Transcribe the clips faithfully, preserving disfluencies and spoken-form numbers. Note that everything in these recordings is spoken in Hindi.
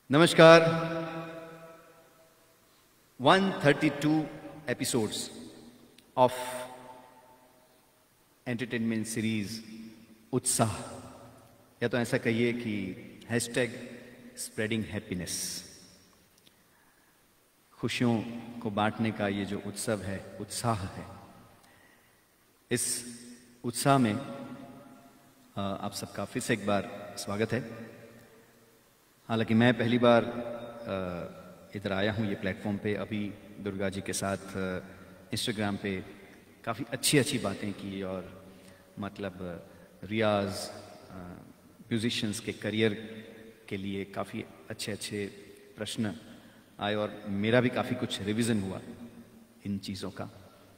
नमस्कार। one hundred thirty-two episodes of entertainment series उत्साह, या तो ऐसा कहिए कि हैशटैग स्प्रेडिंग हैप्पीनेस, खुशियों को बांटने का ये जो उत्सव है, उत्साह है। इस उत्साह में आप सबका फिर से एक बार स्वागत है। हालांकि मैं पहली बार इधर आया हूँ ये प्लेटफॉर्म पे। अभी दुर्गा जी के साथ इंस्टाग्राम पे काफ़ी अच्छी अच्छी बातें की और मतलब रियाज म्यूजिशियंस के करियर के लिए काफ़ी अच्छे अच्छे प्रश्न आए और मेरा भी काफ़ी कुछ रिवीजन हुआ इन चीज़ों का।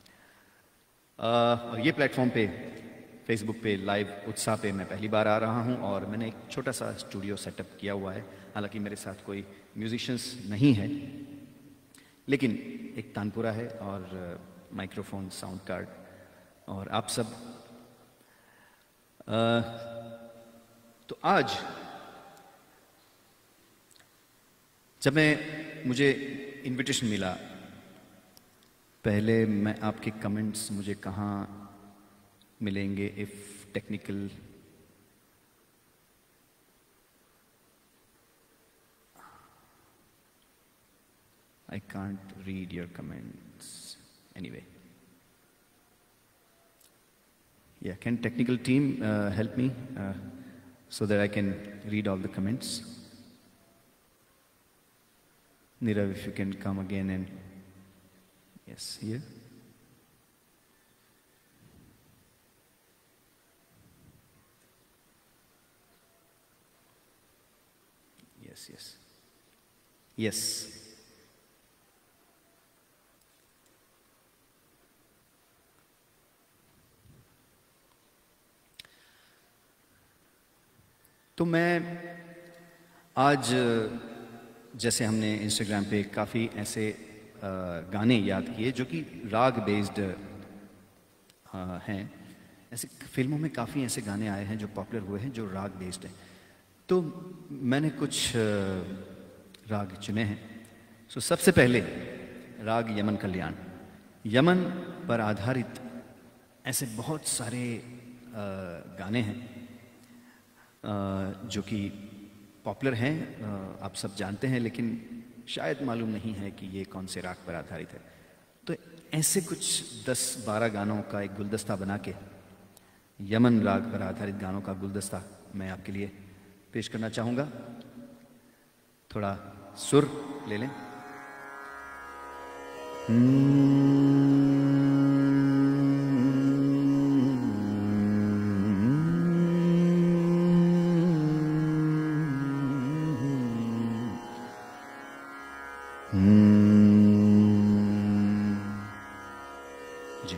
और ये प्लेटफॉर्म पे फेसबुक पे लाइव उत्साह पे मैं पहली बार आ रहा हूँ और मैंने एक छोटा सा स्टूडियो सेटअप किया हुआ है। हालांकि मेरे साथ कोई म्यूजिशियंस नहीं है, लेकिन एक तानपुरा है और माइक्रोफोन, साउंड कार्ड और आप सब। आ, तो आज जब मैं मुझे इनविटेशन मिला, पहले मैं आपके कमेंट्स मुझे कहाँ मिलेंगे if technical I can't read your comments anyway. Yeah, can technical team uh, help me uh, so that I can read all the comments? Nirav, if you can come again and yes, here. Yes, yes. Yes. तो मैं आज, जैसे हमने इंस्टाग्राम पे काफ़ी ऐसे गाने याद किए जो कि राग बेस्ड हैं। ऐसे फिल्मों में काफ़ी ऐसे गाने आए हैं जो पॉपुलर हुए हैं जो राग बेस्ड हैं। तो मैंने कुछ राग चुने हैं। सो सबसे पहले राग यमन कल्याण। यमन पर आधारित ऐसे बहुत सारे गाने हैं जो कि पॉपुलर हैं, आप सब जानते हैं, लेकिन शायद मालूम नहीं है कि ये कौन से राग पर आधारित है। तो ऐसे कुछ दस बारह गानों का एक गुलदस्ता बना के, यमन राग पर आधारित गानों का गुलदस्ता मैं आपके लिए पेश करना चाहूँगा। थोड़ा सुर ले लें। जी,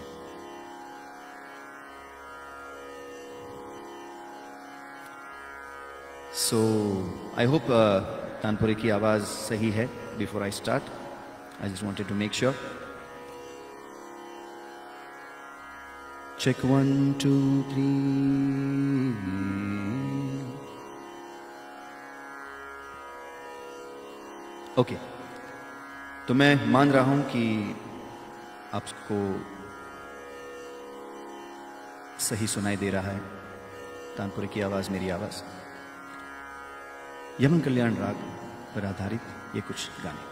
सो आई होप तानपुरे की आवाज सही है। Before I start, I just wanted to make sure. Check one two three. Okay, तो मैं मान रहा हूं कि आपको सही सुनाई दे रहा है तानपुरे की आवाज, मेरी आवाज। यमन कल्याण राग पर आधारित ये कुछ गाने।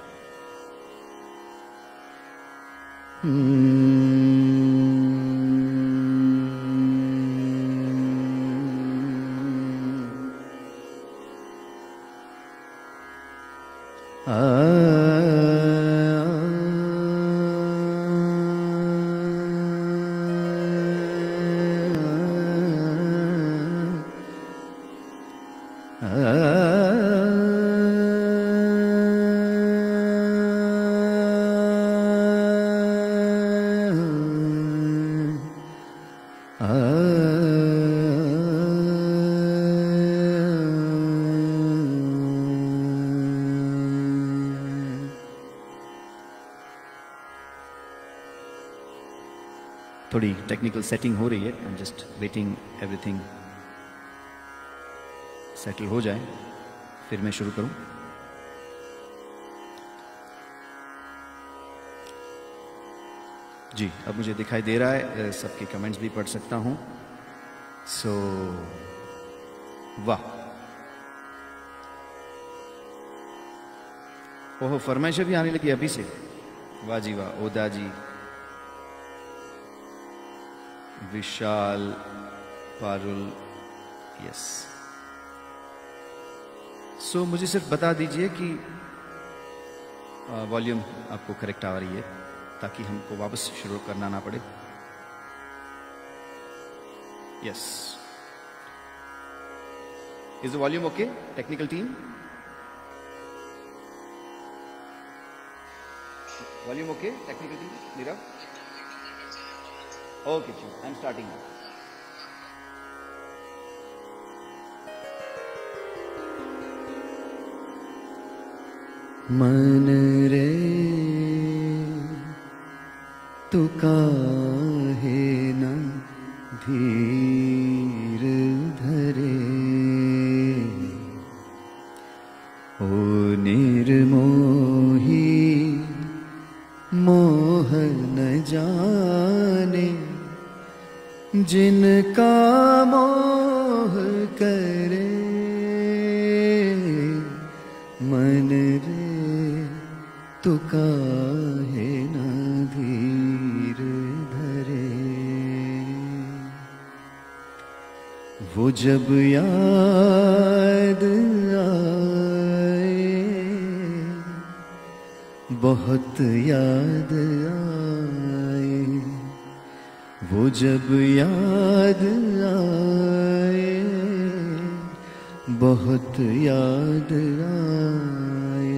थोड़ी टेक्निकल सेटिंग हो रही है। I am just waiting everything settle हो जाए, फिर मैं शुरू करूं। जी, अब मुझे दिखाई दे रहा है, सबके कमेंट्स भी पढ़ सकता हूं। सो वाह, ओहो फरमाइशें भी आने लगी अभी से। वाह जी वाह। ओदा जी, विशाल, पारुल, यस। सो मुझे सिर्फ बता दीजिए कि वॉल्यूम आपको करेक्ट आ रही है, ताकि हमको वापस शुरू करना ना पड़े। Yes, is the volume okay? Technical team, volume okay? Technical team, Nirav? Okay, I am starting. मन रे तू काहे न धीर धरे, ओ निर्मोही मोह न जाने, जिनका मोह करे। मन रे तू काहे न धीर धरे, वो जब याद आए, बहुत याद आए, वो जब याद आए, बहुत याद आए।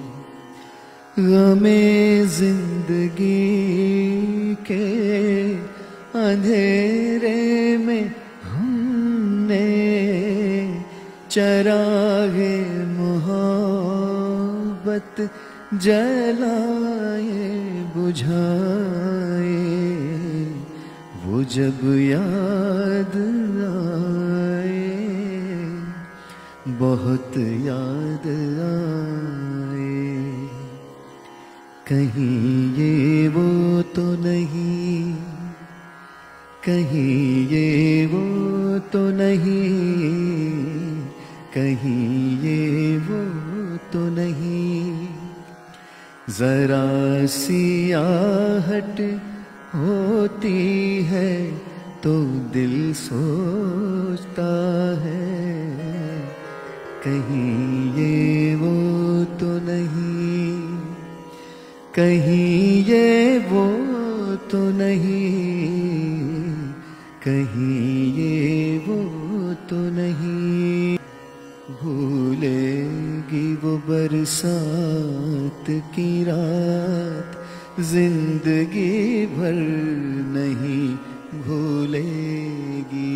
गमे जिंदगी के अंधेरे में हमने चरागे मोहब्बत जलाए बुझाए, वो जब याद आए, बहुत याद आए। कहीं ये वो तो नहीं, कहीं ये वो तो नहीं, कहीं ये वो तो नहीं, जरा सी आहट होती है तो दिल सोचता है। कहीं ये वो तो नहीं, कहीं ये वो तो नहीं, कहीं ये वो तो नहीं। भूलेगी वो बरसात की रात, जिंदगी भर नहीं भूलेगी।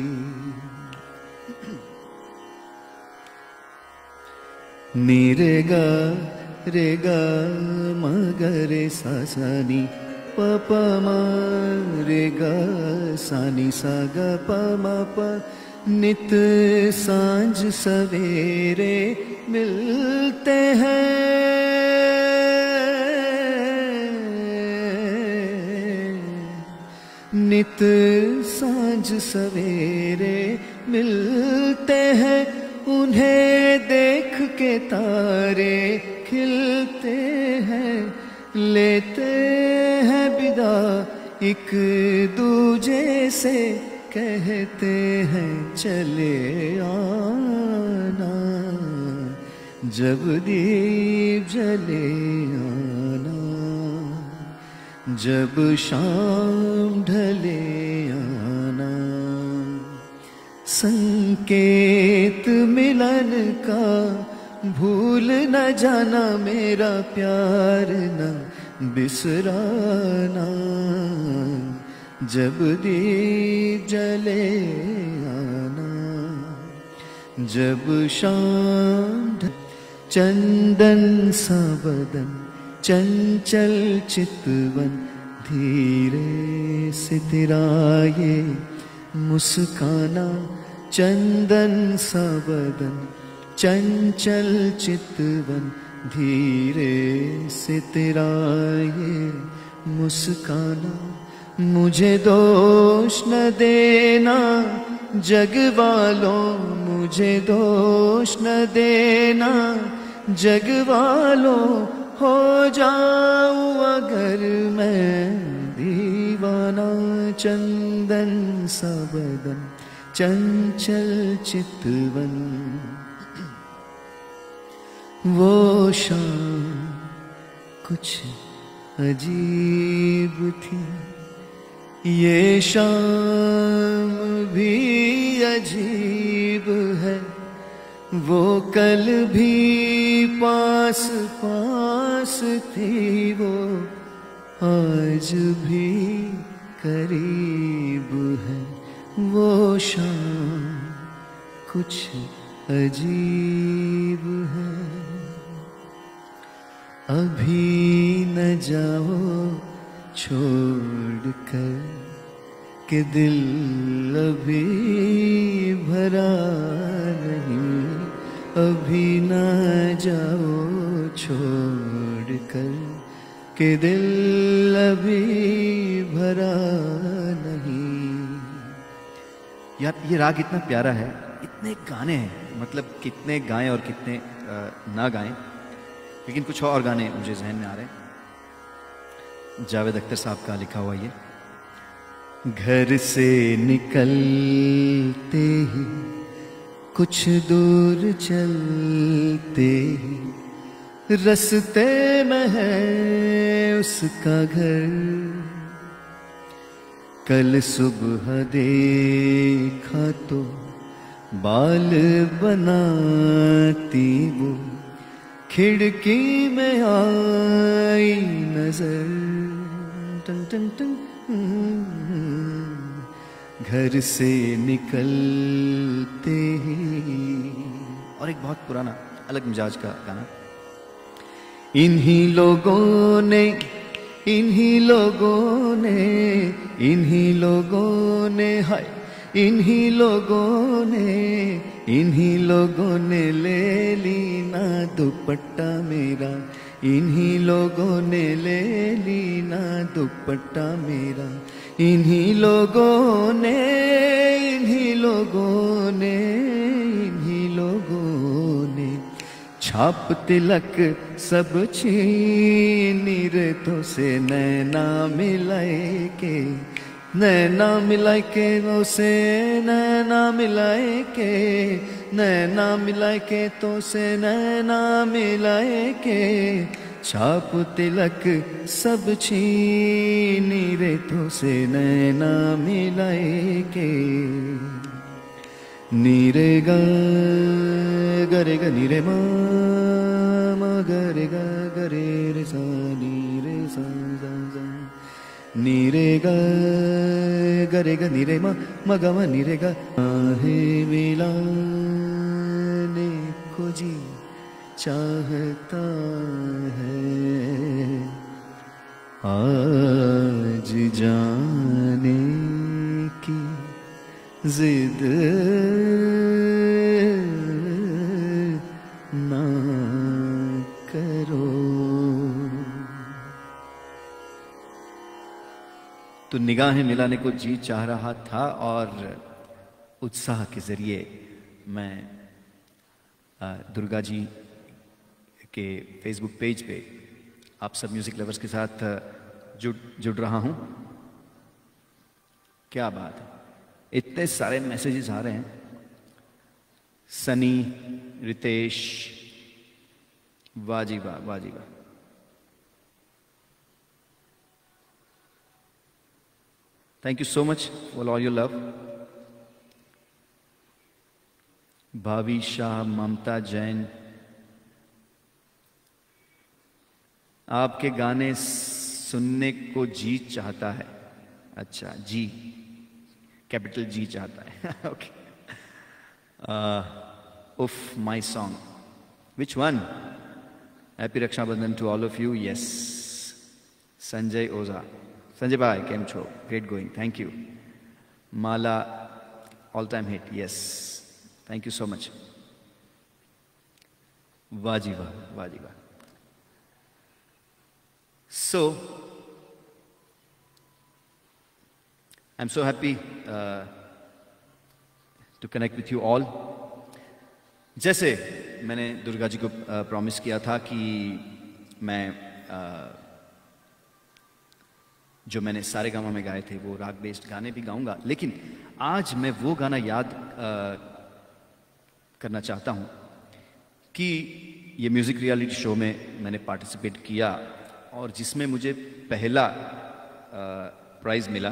निरेगा रेगा मगरे सा सा नी प प म रेगा सा नी सा ग प म प। नित सांझ सवेरे मिलते हैं, नित सांझ सवेरे मिलते हैं, उन्हें देख के तारे खिलते हैं, लेते हैं विदा एक दूजे से, कहते हैं चले आना, जब दीप जले आना, जब शाम ढले आना। संकेत मिलन का भूल न जाना, मेरा प्यार न बिसराना, जब दीप जले आना, जब शाम। चंदन सा बदन चंचल चितवन, धीरे से तेरा ये मुस्काना। चंदन सा बदन चंचल चितवन, धीरे से तेरा ये मुस्काना, मुझे दोष न देना जग वालों, मुझे दोष न देना जग वालों, हो जाऊं अगर मैं दीवाना। चंदन सा बदन, चंचल चितवन, वो शाम कुछ अजीब थी, ये शाम भी अजीब है। वो कल भी पास पास थी, वो आज भी करीब है। वो शाम कुछ अजीब है। अभी न जाओ छोड़ कर कि दिल अभी भरा नहीं, अभी न जाओ छोड़ कर कि दिल अभी भरा नहीं। यार ये राग इतना प्यारा है, इतने गाने हैं, मतलब कितने गाएं और कितने ना गाएं, लेकिन कुछ और गाने मुझे जहन में आ रहे हैं। जावेद अख्तर साहब का लिखा हुआ ये, घर से निकलते ही कुछ दूर चलते ही रस्ते में है उसका घर। कल सुबह देखा तो बाल बनाती वो, खिड़की में आई नजर। टन टन टन घर से निकलते ही। और एक बहुत पुराना अलग मिजाज का गाना, इन्हीं लोगों ने इन्हीं लोगों ने इन्हीं लोगों ने हाय इन्हीं लोगों ने इन्हीं लोगों ने ले ली ना दुपट्टा मेरा, इन्हीं लोगों ने ले ली ना दुपट्टा मेरा। इन्हीं लोगों ने इन्हीं लोगों ने इन्हीं लोगों ने छाप तिलक सब छीनी रेतों से नैना मिलाए के, नैना मिलाए के उसे नैना मिलाए के, नैना मिलाए के तो से नैना मिलाए के। छाप तिलक सब छीनी रेतों से नैना मिलाए के। नीरे गा गरे गा नीरे मा मा गरे गा गरे रे सा नीरे सा सा सा। नीरे गा गरे गा नीरे मा मा गा मा नीरे गा। आहे मिलाने को जी चाहता है, आज जाने की जिद ना करो। तो निगाहें मिलाने को जी चाह रहा था, और उत्साह के जरिए मैं दुर्गा जी के फेसबुक पेज पे आप सब म्यूजिक लवर्स के साथ जुड़ जुड़ रहा हूं। क्या बात है, इतने सारे मैसेजेस आ रहे हैं। सनी, रितेश, वाह जी वाह, वाह जी वाह। Thank you so much for all your love. Bhavi Shah, ममता जैन, आपके गाने सुनने को जी चाहता है। अच्छा, जी कैपिटल जी चाहता है। Okay. Of my song, which one? Happy Rakshabandhan to all of you. Yes, Sanjay Ojha, Sanjay भाई केम छो, great going, thank you. Mala, all time hit, yes, thank you so much. वाह जी वाह, वाह जी वाह। सो I'm so happy uh, to connect with you all. जैसे मैंने दुर्गा जी को प्रॉमिस uh, किया था कि मैं uh, जो मैंने सारे गामा में गाए थे वो राग बेस्ड गाने भी गाऊंगा, लेकिन आज मैं वो गाना याद uh, करना चाहता हूं कि ये म्यूजिक रियलिटी शो में मैंने पार्टिसिपेट किया और जिसमें मुझे पहला प्राइज मिला।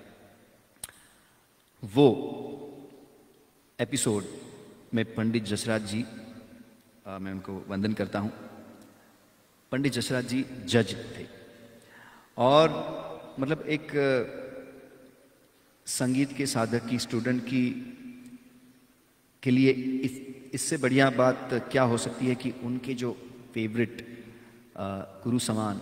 वो एपिसोड में पंडित जसराज जी, आ, मैं उनको वंदन करता हूं। पंडित जसराज जी जज थे और मतलब एक संगीत के साधक की, स्टूडेंट की के लिए इस, इससे बढ़िया बात क्या हो सकती है कि उनके जो फेवरेट गुरु समान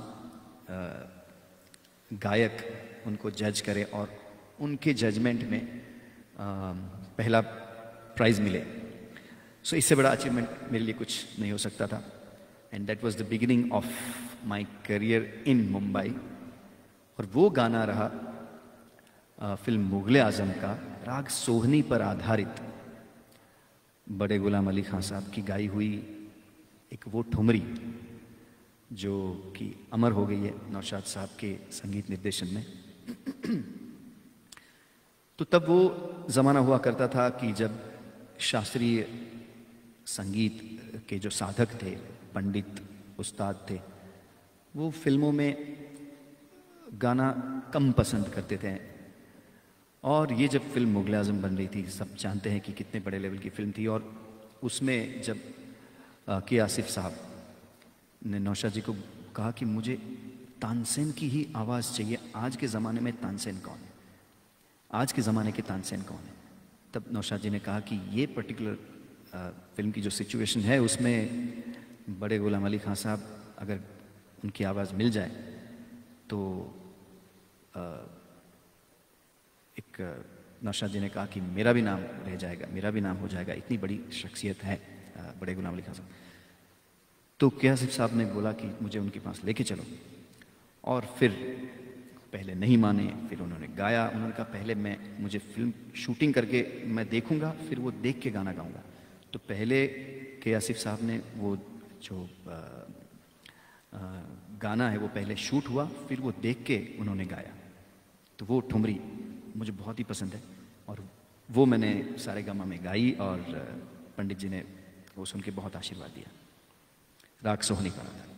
गायक उनको जज करे और उनके जजमेंट में आ, पहला प्राइज मिले। सो so, इससे बड़ा अचीवमेंट मेरे लिए कुछ नहीं हो सकता था। And that was the beginning of my career in Mumbai. और वो गाना रहा आ, फिल्म मुगले आजम का राग सोहनी पर आधारित बड़े गुलाम अली खान साहब की गाई हुई एक वो ठुमरी जो कि अमर हो गई है नौशाद साहब के संगीत निर्देशन में। तो तब वो ज़माना हुआ करता था कि जब शास्त्रीय संगीत के जो साधक थे, पंडित, उस्ताद थे, वो फिल्मों में गाना कम पसंद करते थे। और ये जब फिल्म मुगले आज़म बन रही थी, सब जानते हैं कि कितने बड़े लेवल की फिल्म थी, और उसमें जब के आसिफ साहब ने नौशाद जी को कहा कि मुझे तानसेन की ही आवाज़ चाहिए, आज के ज़माने में तानसेन कौन है, आज के ज़माने के तानसेन कौन है, तब नौशाद जी ने कहा कि ये पर्टिकुलर फिल्म की जो सिचुएशन है उसमें बड़े गुलाम अली खान साहब अगर उनकी आवाज़ मिल जाए तो आ, एक नौशाद जी ने कहा कि मेरा भी नाम रह जाएगा, मेरा भी नाम हो जाएगा, इतनी बड़ी शख्सियत है बड़े गुलाम अली खान साहब। तो के आसिफ साहब ने बोला कि मुझे उनके पास लेके चलो, और फिर पहले नहीं माने, फिर उन्होंने गाया। उन्होंने कहा पहले मैं मुझे फिल्म शूटिंग करके मैं देखूंगा, फिर वो देख के गाना गाऊंगा। तो पहले के आसिफ साहब ने वो जो आ, आ, गाना है वो पहले शूट हुआ, फिर वो देख के उन्होंने गाया। तो वो ठुमरी मुझे बहुत ही पसंद है और वो मैंने सारे गामा में गाई और पंडित जी ने वो सुन के बहुत आशीर्वाद दिया। राग सोहनी पर आधारित।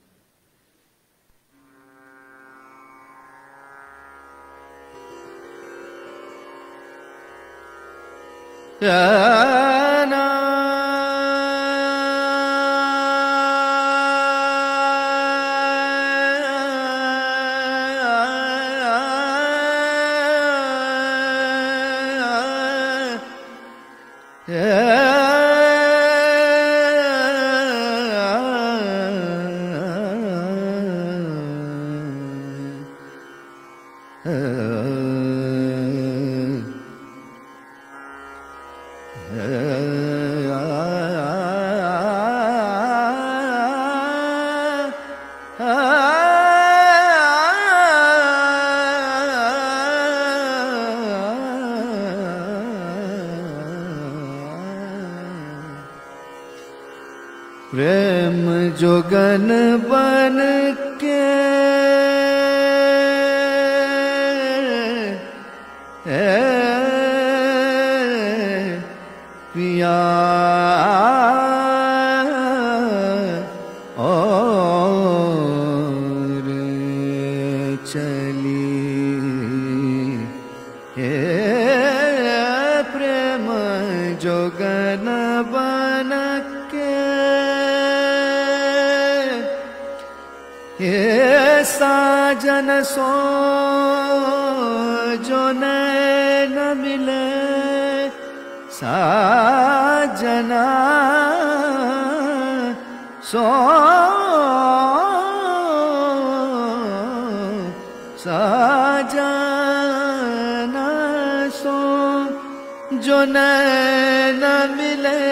प्रेम जोगन बन के पिया और चली हे प्रेम जोगन बन ये साजन सो जो न मिले साजना सो साजना सो जो न मिले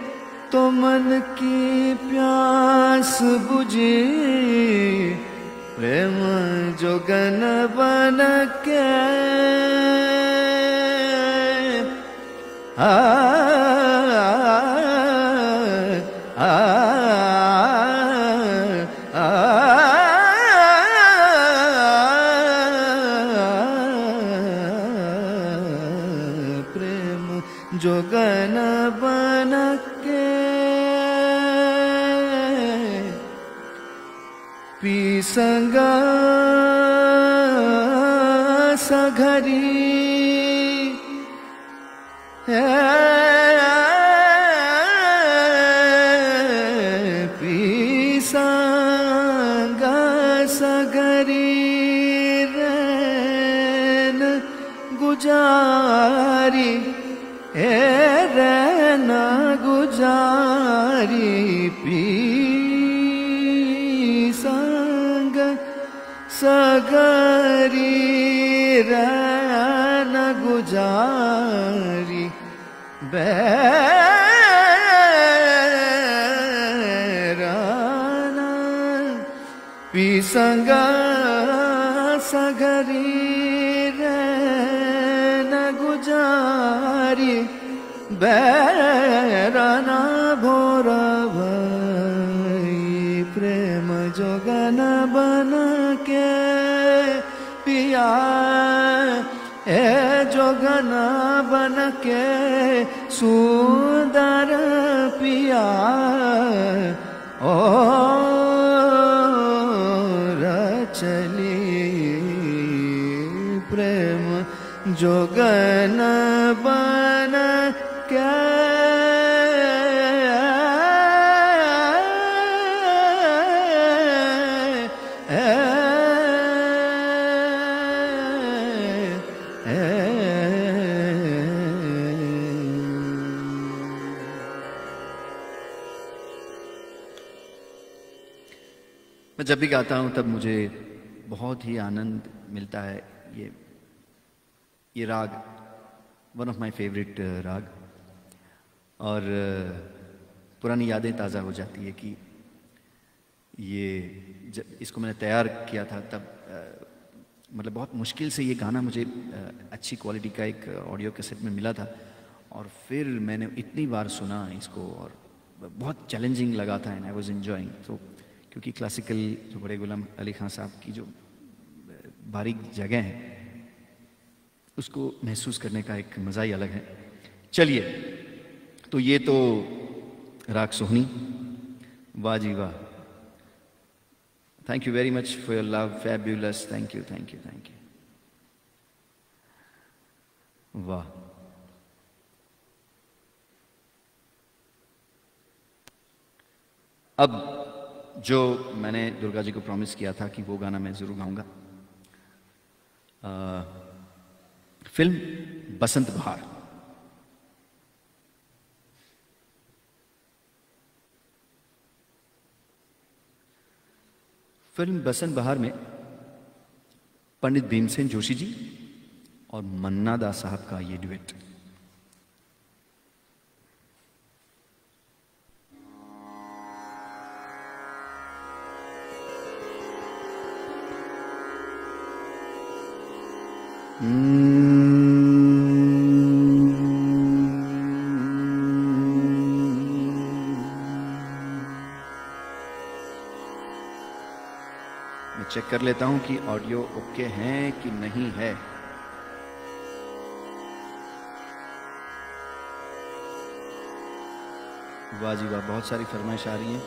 तो मन की प्यास बुझी प्रेम जोगन बन के आ, आ, आ, प्रेम जोगन बन के पीसंगा सघरी पीसंगा सघरी रैन गुजारी ए रैन गुजारी पीसंग सगरी रैन गुजारी बैराना पीसंग सगरी रैन गुजारी बैराना भोर भई प्रेम जोगन बन के पिया ए जोगन बन के सुंदर पिया ओ रचली प्रेम जोगन बन के मैं जब भी गाता हूँ तब मुझे बहुत ही आनंद मिलता है। ये ये राग वन ऑफ माय फेवरेट राग, और पुरानी यादें ताज़ा हो जाती है कि ये जब इसको मैंने तैयार किया था तब मतलब बहुत मुश्किल से ये गाना मुझे अच्छी क्वालिटी का एक ऑडियो कैसेट में मिला था, और फिर मैंने इतनी बार सुना इसको और बहुत चैलेंजिंग लगा था एंड आई वाज एंजॉयिंग। तो क्योंकि क्लासिकल जो बड़े गुलाम अली खान साहब की जो बारीक जगह है उसको महसूस करने का एक मज़ा ही अलग है। चलिए, तो ये तो राग सोहनी, वाह जी वाह, thank you very much for your love, fabulous, thank you thank you thank you, वाह। अब जो मैंने दुर्गा जी को प्रॉमिस किया था कि वो गाना मैं ज़रूर गाऊंगा, फिल्म बसंत बहार। फिल्म बसंत बहार में पंडित भीमसेन जोशी जी और मन्ना दा साहब का ये ड्यूएट। मैं चेक कर लेता हूं कि ऑडियो ओके है कि नहीं है। वाह जी वाह, बहुत सारी फरमाइश आ रही है।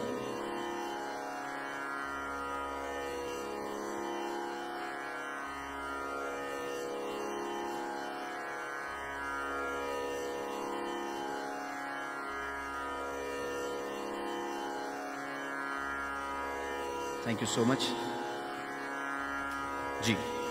थैंक यू सो मच जी।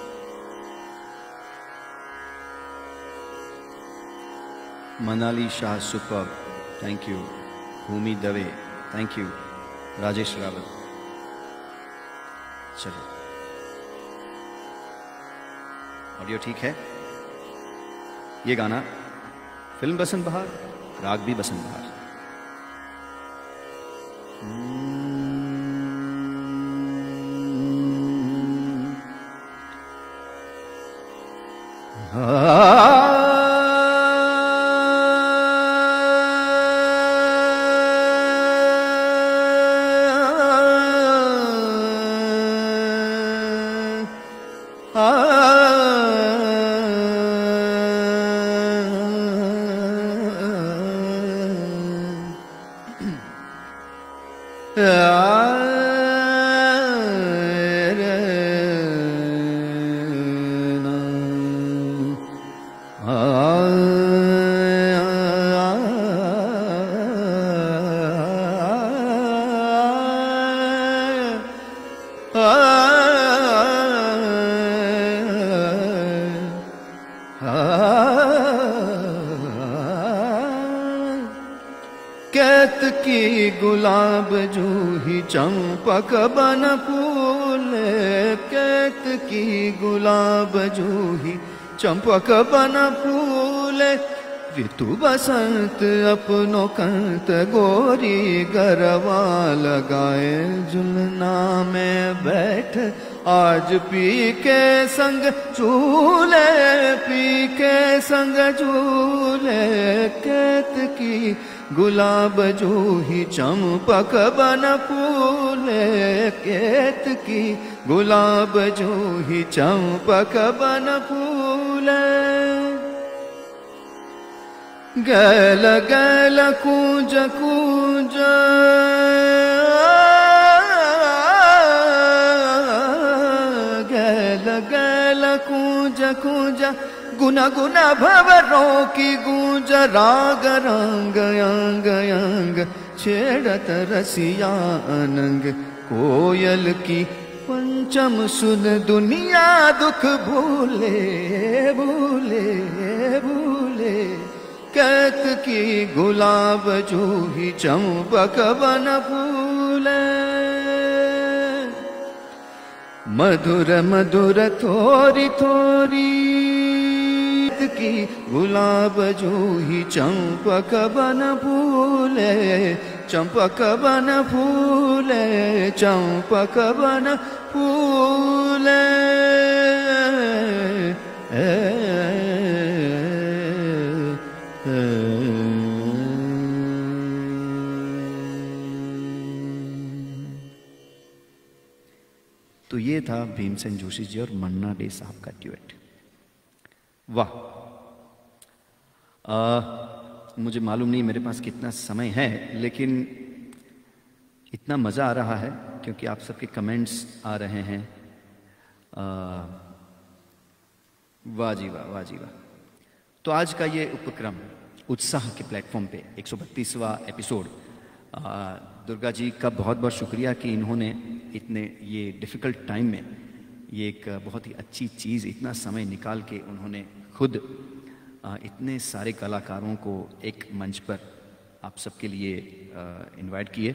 Manali Shah super, thank you. Bhumi Dave, thank you. Rajesh Rawat, चलो ऑडियो ठीक है। ये गाना फिल्म बसंत बहार, राग भी बसंत बहार। केतकी गुलाब जूही चंपक बन फूल, केतकी गुलाब जूही चंपक बन फूल, ऋतु बसंत अपनो कंत गोरी गरबा लगाए, जुलना में बैठ आज पी के संग झूले, पी के संग झूले, केतकी गुलाब जूही चंपक बन फूले, केतकी गुलाब जूही चंपक बन फूले, गैल गैल कूंज कूंज, गैल गैल कूंज कूंज, गुना गुना भंवरों की गूंज, राग रंग अंग अंग छेड़त रसिया अनंग, कोयल की पंचम सुन दुनिया दुख भूले भूले भूले, केतकी गुलाब जूही चंपक बन फूले, मधुर मधुर थोरी थोरी, केतकी गुलाब जूही चंपक बन फूले, चंपक बन फूले, चंपक बन फूले, ए, ए, तो ये था भीमसेन जोशी जी और मन्ना डे साहब का ड्यूएट। वाह! मुझे मालूम नहीं मेरे पास कितना समय है, लेकिन इतना मज़ा आ रहा है क्योंकि आप सबके कमेंट्स आ रहे हैं। आ, वाह जी वाह, वाह जी वाह। तो आज का ये उपक्रम उत्साह के प्लेटफॉर्म पे एक सौ बत्तीसवां एपिसोड, दुर्गा जी का बहुत बहुत शुक्रिया कि इन्होंने इतने ये डिफ़िकल्ट टाइम में ये एक बहुत ही अच्छी चीज़, इतना समय निकाल के उन्होंने खुद इतने सारे कलाकारों को एक मंच पर आप सबके लिए इनवाइट किए।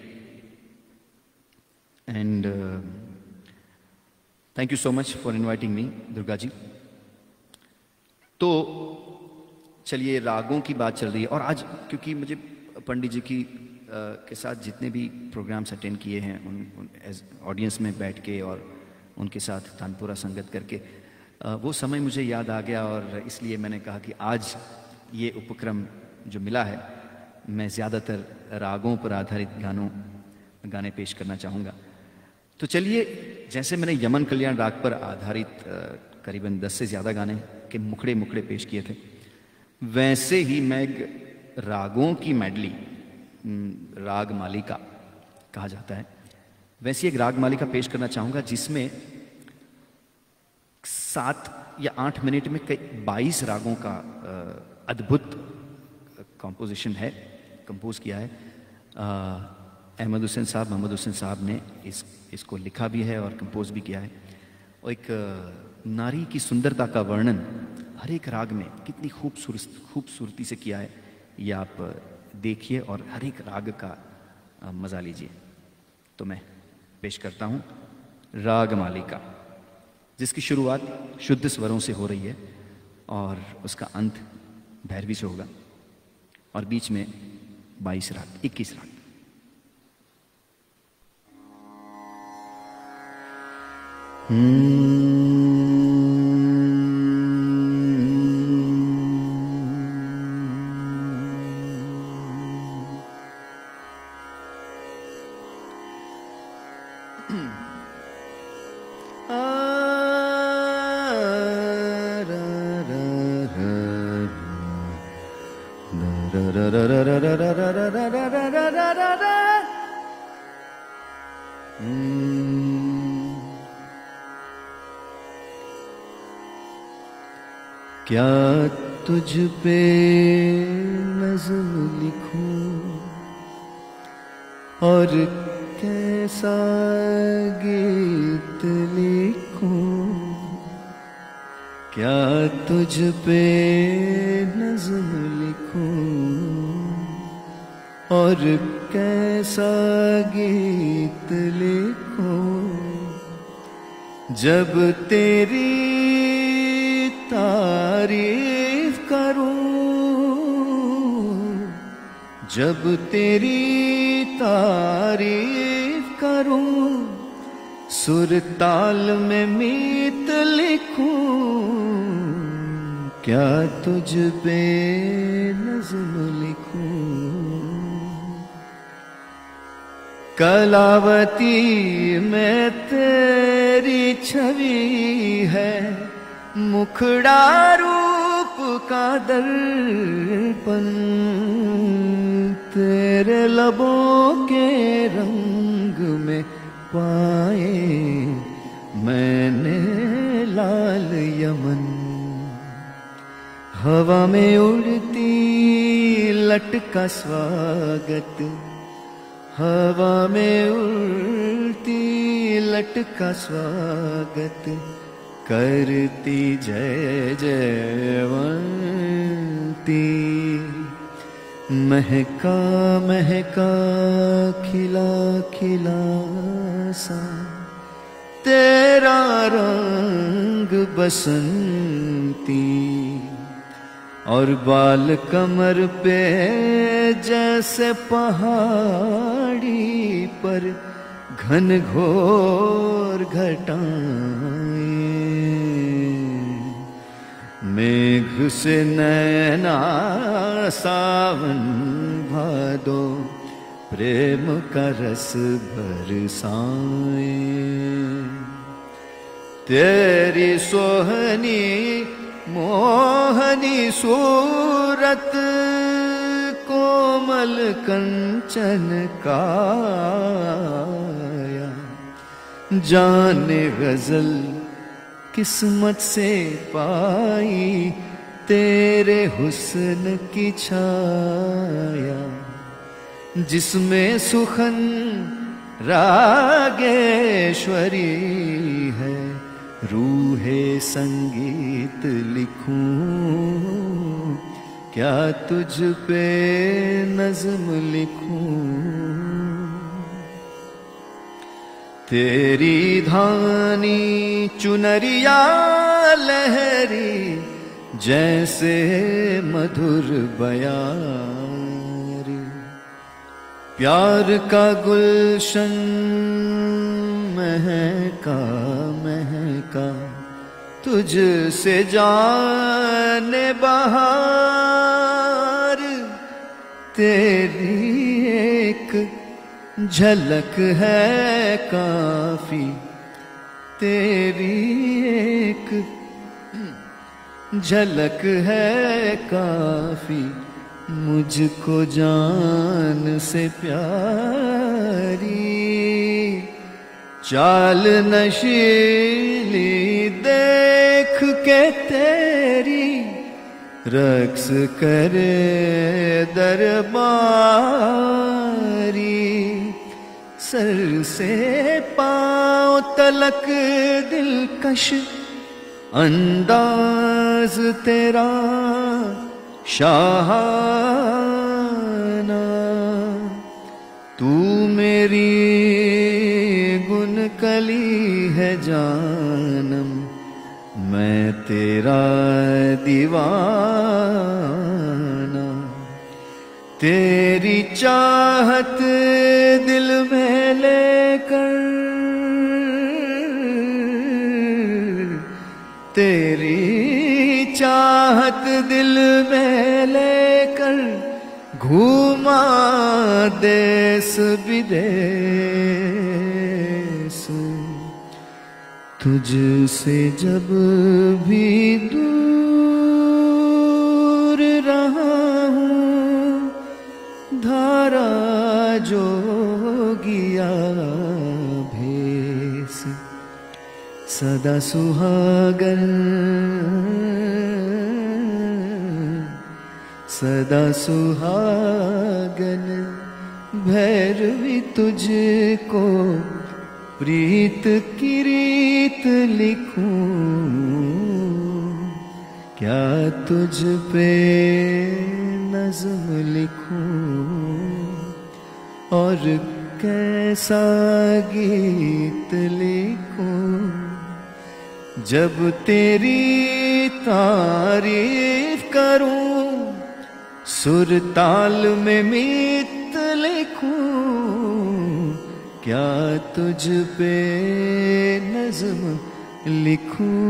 And thank you so much for inviting me Durga ji. तो चलिए, रागों की बात चल रही है और आज क्योंकि मुझे पंडित जी की आ, के साथ जितने भी प्रोग्राम्स अटेंड किए हैं उन, उन एज ऑडियंस में बैठ के और उनके साथ तानपुरा संगत करके आ, वो समय मुझे याद आ गया और इसलिए मैंने कहा कि आज ये उपक्रम जो मिला है, मैं ज़्यादातर रागों पर आधारित गानों गाने पेश करना चाहूँगा। तो चलिए, जैसे मैंने यमन कल्याण राग पर आधारित आ, करीबन दस से ज़्यादा गाने के मुखड़े मुखड़े पेश किए थे, वैसे ही मैं रागों की मेडली, राग मालिका कहा जाता है, वैसी एक राग मालिका पेश करना चाहूँगा जिसमें सात या आठ मिनट में कई बाईस रागों का अद्भुत कंपोजिशन है, कंपोज किया है। अहमद हुसैन साहब, मोहम्मद हुसैन साहब ने इस इसको लिखा भी है और कंपोज भी किया है। और एक नारी की सुंदरता का वर्णन हर एक राग में कितनी खूबसूरत खूबसूरती से किया है, ये आप देखिए और हर एक राग का मज़ा लीजिए। तो मैं पेश करता हूँ राग मालिका, जिसकी शुरुआत शुद्ध स्वरों से हो रही है और उसका अंत भैरवी से होगा और बीच में बाईस राग, इक्कीस राग। Hmm. क्या तुझ पे नज़्म लिखूं और कैसा गीत लिखूं, क्या तुझ पे नज़्म लिखूं और कैसा गीत लिखूं, जब तेरी तारीफ करूं, जब तेरी तारीफ करूं, सुर ताल में मीत लिखूं, क्या तुझ पे नज़्म लिखूं। कलावती में तेरी छवि है, मुखड़ा रूप का दर्पण, तेरे लबों के रंग में पाए मैंने लाल यमन। हवा में उड़ती लटका स्वागत, हवा में उड़ती लटका स्वागत, करती जय जयवंती। महका महका खिला खिला सा तेरा रंग बसंती, और बाल कमर पे जैसे पहाड़ी पर घन घोर घटाएं, मेघ से नैना सावन भादो प्रेम का रस बरसाएं। तेरी सोहनी मोहनी सूरत कोमल कंचन काया, जाने गजल किस्मत से पाई तेरे हुस्न की छाया, जिसमें सुखन रागेश्वरी है, रूहे संगीत लिखूं, क्या तुझ पे नज़्म लिखूं। तेरी धानी चुनरिया लहरी जैसे मधुर बयारी, प्यार का गुलशन महका महका, तुझ से जाने बहार, तेरी एक झलक है काफी, तेरी एक झलक है काफी, मुझको जान से प्यारी। चाल नशीली देख के तेरी, रक्स करे दरबारी, सर से पांव तलक दिलकश अंदाज तेरा शाहाना, तू मेरी गुनकली है जानम, मैं तेरा दीवाना। तेरी चाहत दिल में लेकर, तेरी चाहत दिल में लेकर, घूमा देश विदेश, तुझसे जब भी दूर रहा हूँ, जोगिया भेस सदा सुहागन सदा सुहागन भैरवी तुझको प्रीत की रीत लिखूं क्या तुझ पे नज़्म लिखूं और कैसा गीत लिखूं जब तेरी तारीफ करूं सुर ताल में मीत लिखूं क्या तुझ पे नज़्म लिखूं।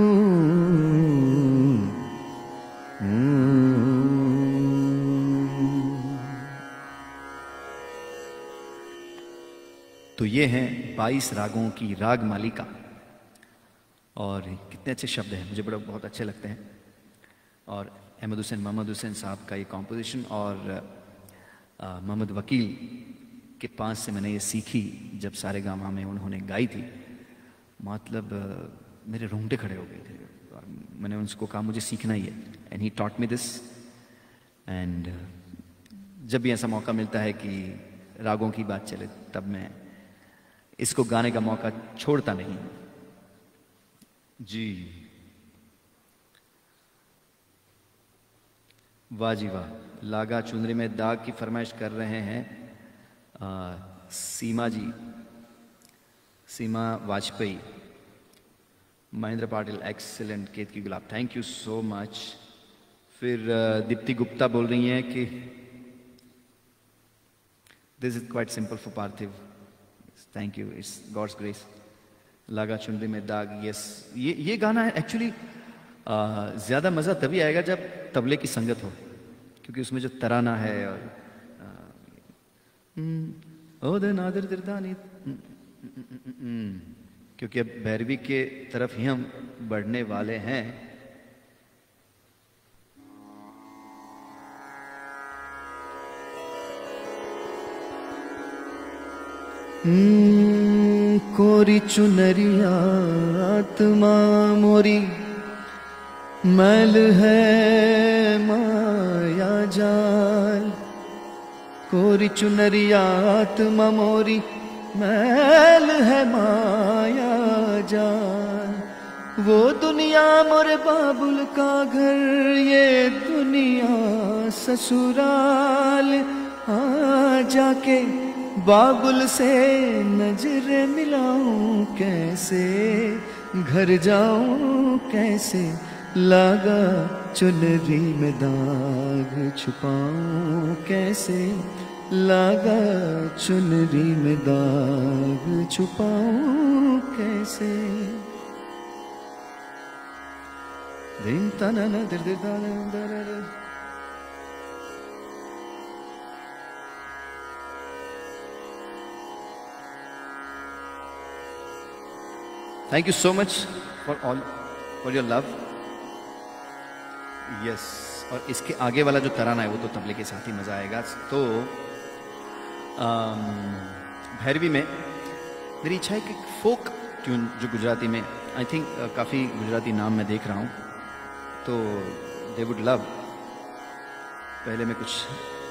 तो ये हैं बाईस रागों की राग मालिका और कितने अच्छे शब्द हैं, मुझे बड़ा बहुत अच्छे लगते हैं। और अहमद हुसैन मोहम्मद हुसैन साहब का ये कॉम्पोजिशन और मोहम्मद वकील के पास से मैंने ये सीखी जब सारे गामा में उन्होंने गाई थी। मतलब मेरे रोंगटे खड़े हो गए थे और मैंने उनको कहा मुझे सीखना ही है and he taught me this. And जब भी ऐसा मौका मिलता है कि रागों की बात चले तब मैं इसको गाने का मौका छोड़ता नहीं जी। वाह जी वाह, लागा चुनरी में दाग की फरमाइश कर रहे हैं आ, Seema ji, Seema Vajpayee. Mahendra Patil excellent, Ketaki Gulab thank you so much. फिर दीप्ति गुप्ता बोल रही हैं कि this is quite simple for Parthiv, thank you, it's god's grace. लागा चुनरी में दाग, यस ये ये गाना है एक्चुअली ज़्यादा मज़ा तभी आएगा जब तबले की संगत हो, क्योंकि उसमें जो तराना है और ओ दे नादिर दिरदानी, क्योंकि अब भैरवी के तरफ ही हम बढ़ने वाले हैं। कोरी चुनरिया आत्मा मोरी मैल है माया जाल, कोरी चुनरिया आत्मा मोरी मैल है माया जाल, वो दुनिया मोरे बाबुल का घर ये दुनिया ससुराल, आ जाके बाबुल से नजर मिलाऊं कैसे, घर जाऊं कैसे, लागा चुनरी में दाग छुपाऊं कैसे, लागा चुनरी में दाग छुपाऊं कैसे। दिन तना न दिर दिर दा दा दा। Thank you so much for all for your love. Yes, और इसके आगे वाला जो तराना है वो तो तबले के साथ ही मजा आएगा। तो भैरवी में मेरी इच्छा है कि फोक ट्यून जो गुजराती में आई थिंक uh, काफ़ी गुजराती नाम मैं देख रहा हूँ, तो दे वुड लव। पहले मैं कुछ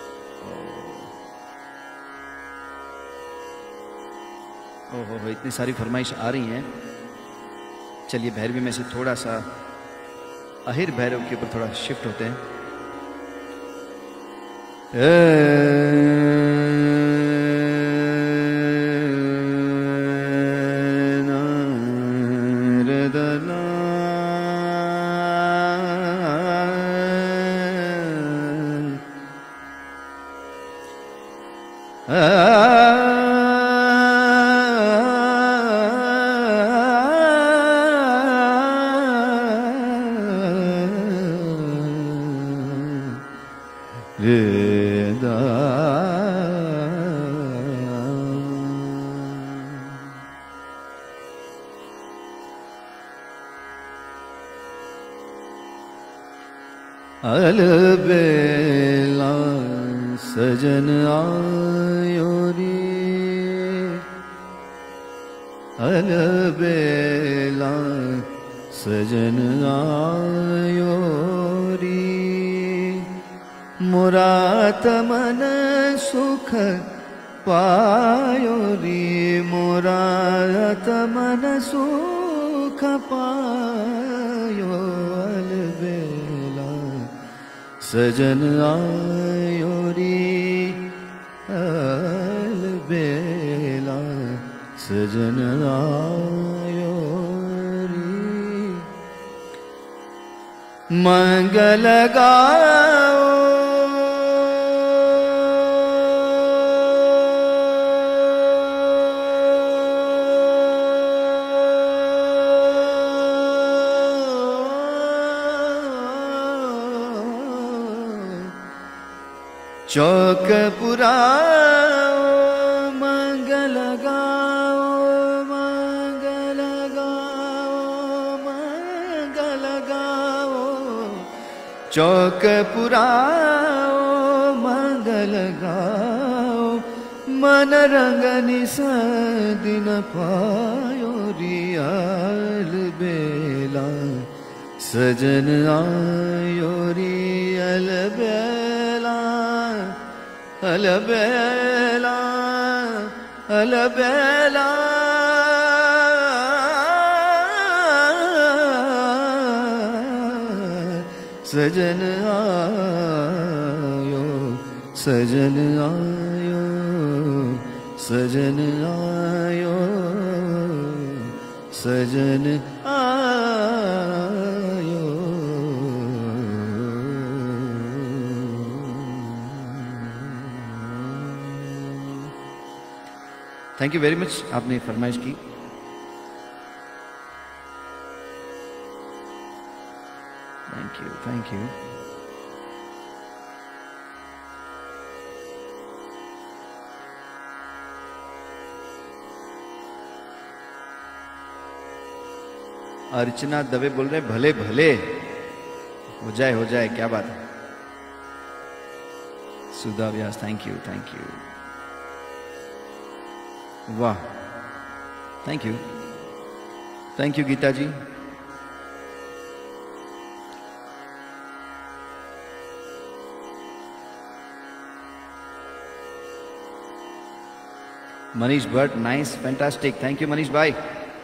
ओहो हो इतनी सारी फरमाइश आ रही हैं। चलिए भैरवी में से थोड़ा सा अहिर भैरव के ऊपर थोड़ा शिफ्ट होते हैं। अलबेला सजन आयो रे अलबेला सजन आयो रे मोरात मन सुख पायो रे मोरात मन सुख पायो अलबेला सजन आयो रे अलबेला सजन आयो रे मंगल गाओ चौक पुराओ मंगल गाओ मंगल गाओ मंगल गाओ चौक पुराओ मंगल गाओ मन रंग निसदिन पायो रियल बेला सजन आयो रियल बेला अलबेला अलबेला सजन आयो सजन आयो सजन आयो सजन आयो थैंक यू वेरी मच, आपने फरमाइश की। Thank you thank you. Archana Dave बोल रहे भले भले हो जाए हो जाए, क्या बात है। Sudha Vyas thank you thank you, वाह thank you thank you Geeta ji. Manish Bhatt nice fantastic, thank you Manish भाई।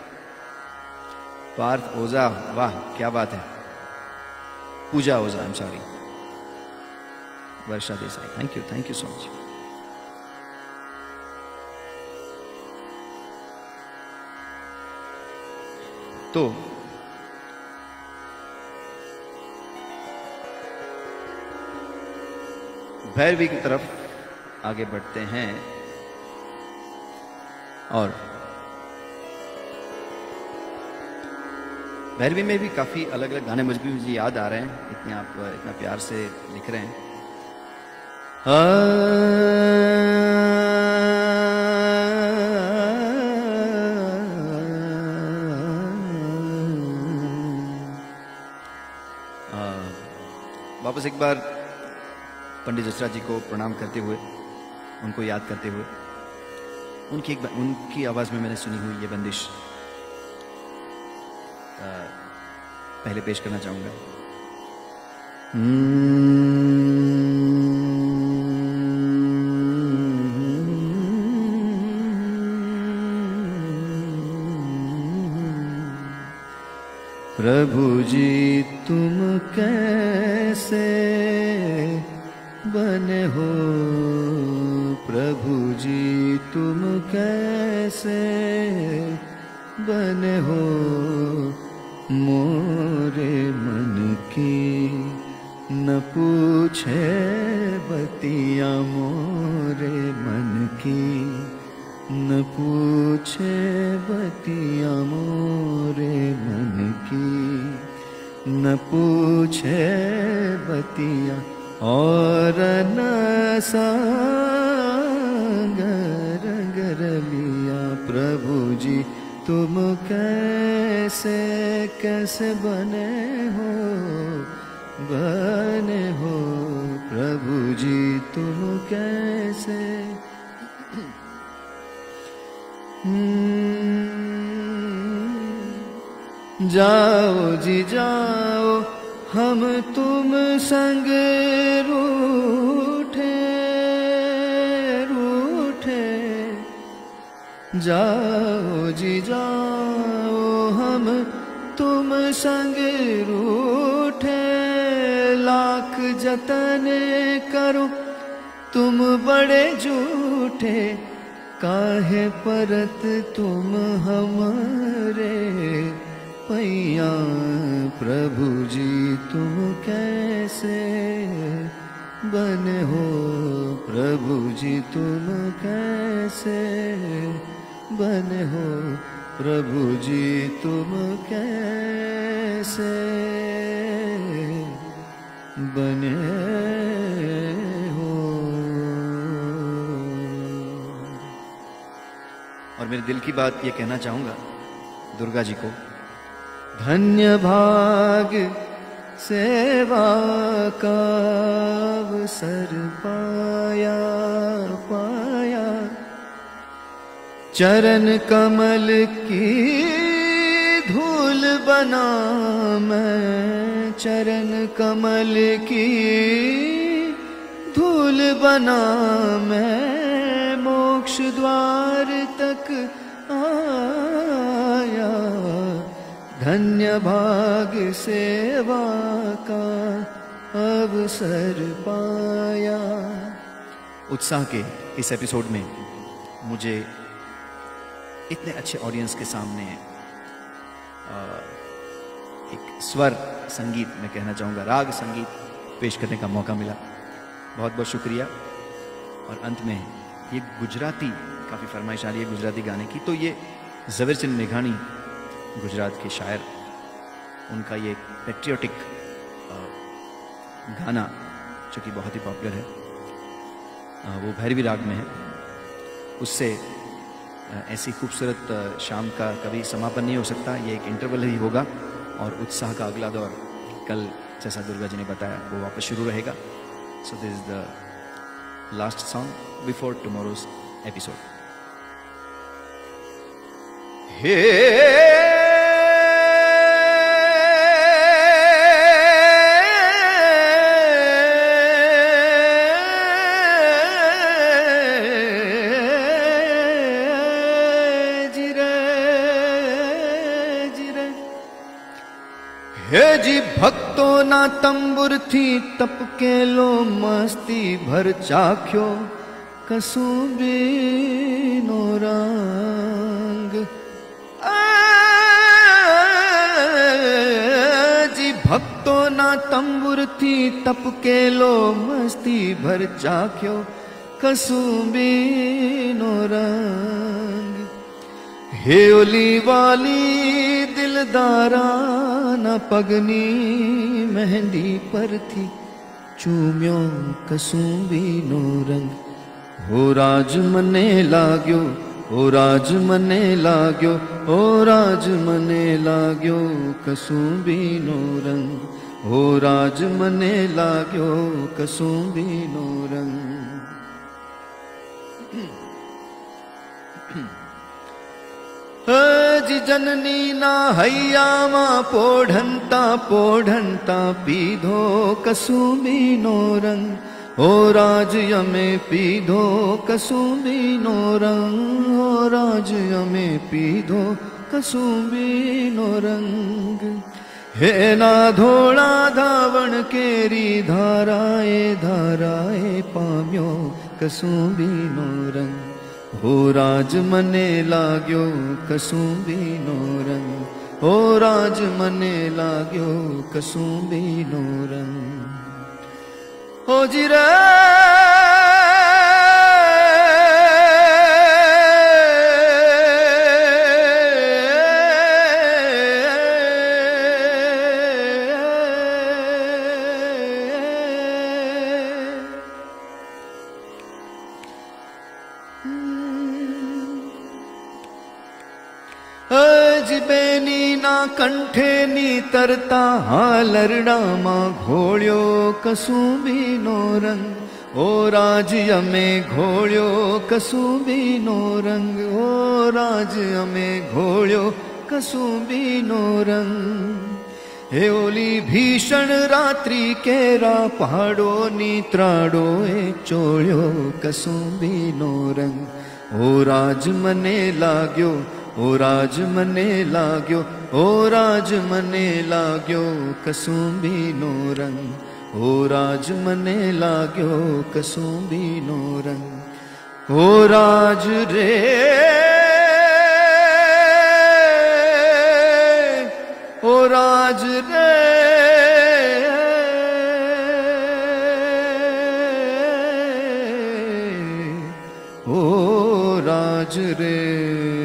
पार्थ ओझा वाह क्या बात है। Pooja Ojha I am sorry. Varsha Desai thank you thank you so much. तो भैरवी की तरफ आगे बढ़ते हैं और भैरवी में भी काफी अलग अलग गाने मुझे भी मुझे याद आ रहे हैं, इतने आप इतना प्यार से लिख रहे हैं। आ, वापस एक बार पंडित जसराज जी को प्रणाम करते हुए, उनको याद करते हुए, उनकी एक उनकी आवाज में मैंने सुनी हुई ये बंदिश पहले पेश करना चाहूंगा। प्रभु जी तुम कैसे बने हो, प्रभु जी तुम कैसे बने हो, मोरे मन की न पूछे बतिया, मोरे मन की न पूछे बतिया, मोरे मन की न पूछे बतिया, और न सांगर गर लिया। प्रभु जी तुम कैसे कैसे बने हो, बने हो, प्रभु जी तुम कैसे जाओ जी जाओ हम तुम संग रूठे रूठे, जाओ जी जाओ हम तुम संग रूठे, लाख जतन करो तुम बड़े झूठे, काहे परत तुम हमारे पैया, प्रभु जी तुम कैसे बने हो, प्रभु जी तुम कैसे बने हो, प्रभु जी तुम कैसे बने हो। और मेरे दिल की बात ये कहना चाहूंगा दुर्गा जी को, धन्य भाग सेवा का अवसर पाया पाया, चरण कमल की धूल बना मैं, चरण कमल की धूल बना मैं, मोक्ष द्वार तक आया, धन्य भाग सेवा का अवसर पाया। उत्साह के इस एपिसोड में मुझे इतने अच्छे ऑडियंस के सामने एक स्वर संगीत, मैं कहना चाहूँगा राग संगीत पेश करने का मौका मिला। बहुत बहुत शुक्रिया। और अंत में ये गुजराती, काफ़ी फरमाइश आ रही है गुजराती गाने की, तो ये ज़वेरचंद मेघाणी गुजरात के शायर, उनका ये पेट्रियोटिक गाना जो कि बहुत ही पॉपुलर है, वो भैरवी राग में है, उससे ऐसी खूबसूरत शाम का कभी समापन नहीं हो सकता। ये एक इंटरवल ही होगा और उत्साह का अगला दौर कल, जैसा दुर्गा जी ने बताया, वो वापस शुरू रहेगा। So this is the last song before tomorrow's episode. हे हे जी भक्तों ना तंबुर थी तप के लो मस्ती भर चाख्यो कसूबी नो रंग। जी भक्तों ना तंबुर थी तप के लो मस्ती भर चाख्यो कसूबी नो रंग। हे ओली वाली दिलदारा न पगनी मेहंदी पर थी चूम्यो कसूबी नो रंग। हो राज मने लाग्यो, ओ राज मने लाग्यो, ओ राज मने लाग्यो कसूबी नो रंग। हो राज मने लाग्यो कसूबी नो रंग। जी जननी ना हैया मां पोढ़ंता पोढ़ंता पीधो कसूबी नो रंग। ओ राज यमे पीधो कसूबी नो रंग। ओ राज यमे पीधो कसूबी नो रंग। हे ना धोड़ा धावण केरी धाराए धाराए पाम्यो कसूबी नो रंग। हो राज मने लाग्यो कसूबी नो रंग। हो राज मने लाग्यो कसूबी नो रंग। हो जी रे बेनी ना कंठे नी तरता हालरड़ा मां घोड़ियो कसूबी नो रंग। ओ राज्य में घोड़ियो कसूबी नो रंग। ओ राज्य में घोड़ियो कसुंबी नो रंग। हे ओली भीषण रात्रि केरा पहाड़ो नीत्राड़ो ए चोळ्यो कसुंबी नो रंग। ओ राज मने लाग्यो, ओ राज मने लाग्यो, ओ राज मने लाग्यो कसुंबी नो रंग। ओ राज मने लाग्यो कसुंबी नो रंग। ओ राज रे ओ राज रे ओ राज रे।